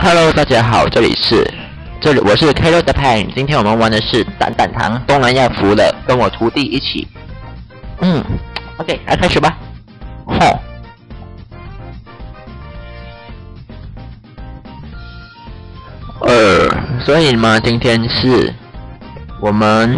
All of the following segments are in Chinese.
Hello， 大家好，这里我是 Kilo Japan， 今天我们玩的是蛋蛋堂东南亚服的，跟我徒弟一起。OK， 来开始吧。所以嘛，今天是我们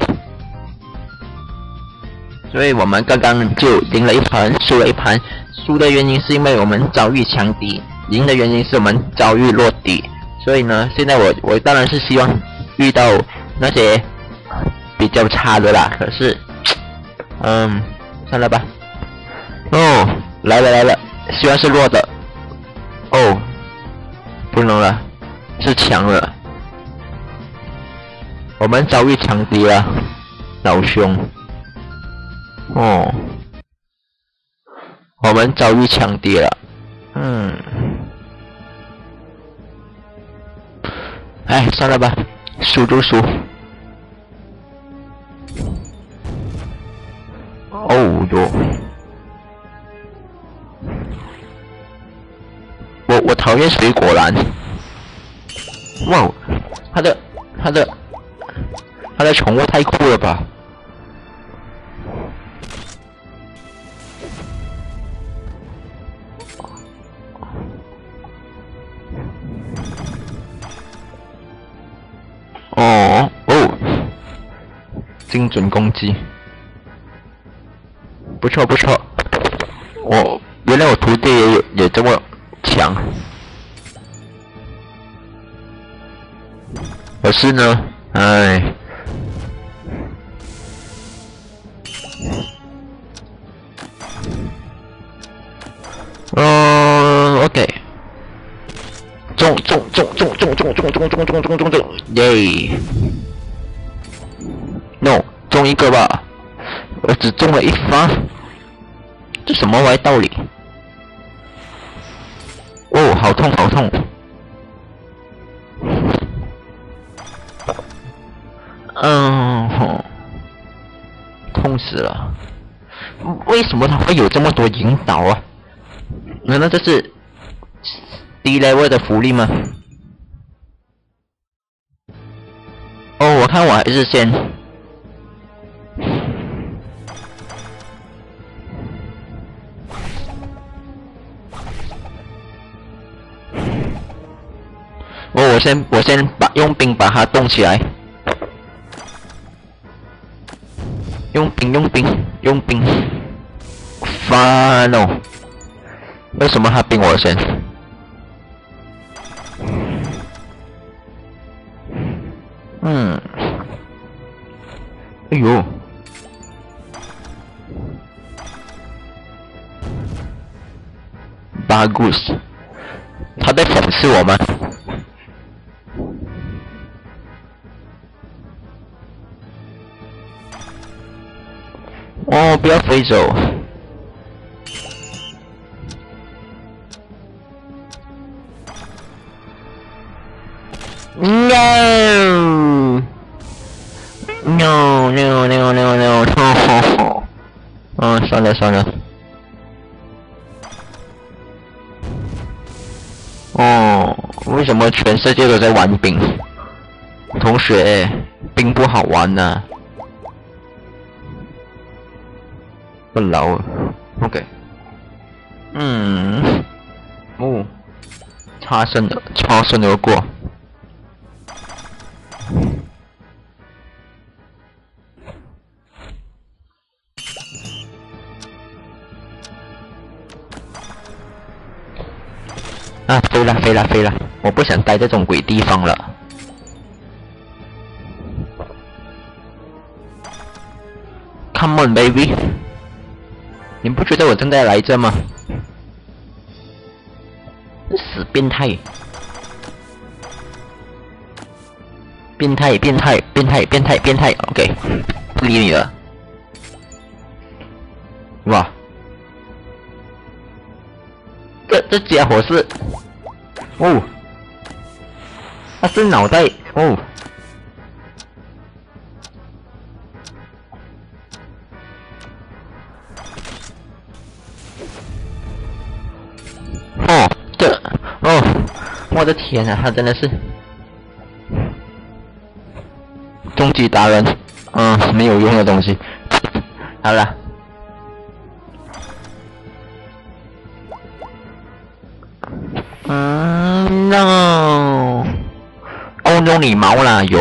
刚刚就赢了一盘，输了一盘。输的原因是因为我们遭遇强敌，赢的原因是我们遭遇弱敌。所以呢，现在我当然是希望遇到那些比较差的啦。可是，算了吧。来了，希望是弱的。不能了，是强了。我们遭遇强敌了，老兄。我们遭遇强敌了。算了吧，输就输。我讨厌水果篮。哇，他的宠物太酷了吧！精准攻击，不错。原来我徒弟也这么强。可是呢OK， 中，耶！ No， 中一个吧，我只中了一发，这什么歪道理？好痛！痛死了！为什么他会有这么多引导啊？难道这是低 level 的福利吗？我看我还是先我先用兵把它冻起来。用兵。烦哦！为什么他兵我先？哎呦！巴古斯，他在讽刺我吗？不要飞走！No！算了。为什么全世界都在玩冰？同学，冰不好玩呐。不老了 ，OK， 擦身而过。飞了！我不想待在这种鬼地方了。Come on, baby！ 你不觉得我正在来这吗？死变态！变态 ！OK， 不理你了。哇！这家伙是，他是脑袋我的天啊，他真的是终极达人，没有用的东西。好了，no， 哦，用你毛啦，有。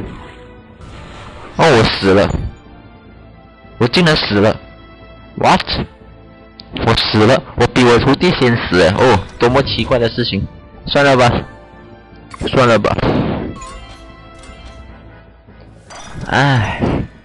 哦，我死了，我竟然死了 ，what？ 我死了，我比我徒弟先死，哦，多么奇怪的事情。算了吧，算了吧。唉，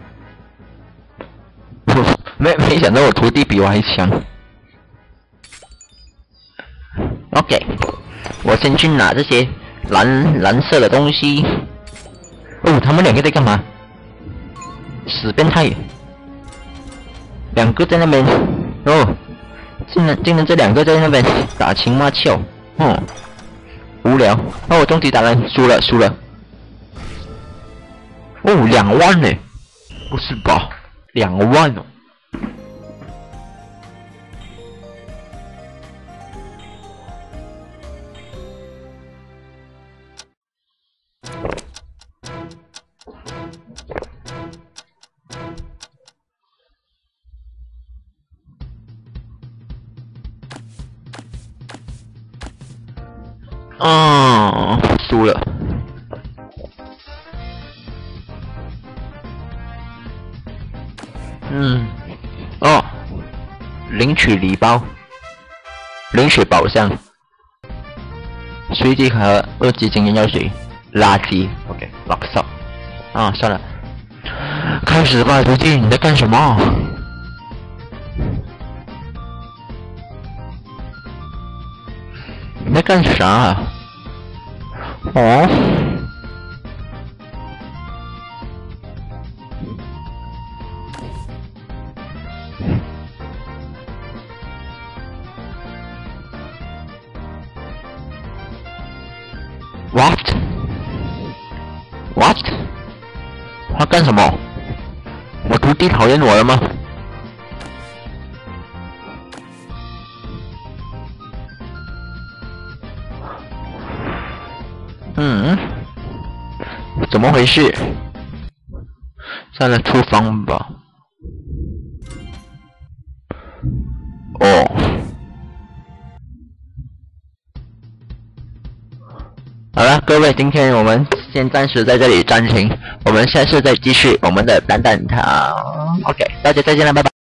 没想到我徒弟比我还强。OK， 我先去拿这些蓝色的东西。哦，他们两个在干嘛？死变态！两个在那边，哦，竟然这两个在那边打情骂俏，无聊。哦，我终极打人输了。哦，2万呢？不是吧？2万哦！输了。领取礼包，领取宝箱，随机和2级经验药水，垃圾。OK， 垃圾。算了，开始吧，徒弟，你在干什么？你在干啥？What？ 他干什么？我徒弟讨厌我了吗？怎么回事？算了，出房吧。好了，各位，今天我们先暂时在这里暂停，我们下次再继续我们的蛋蛋堂。OK， 大家再见了，拜拜。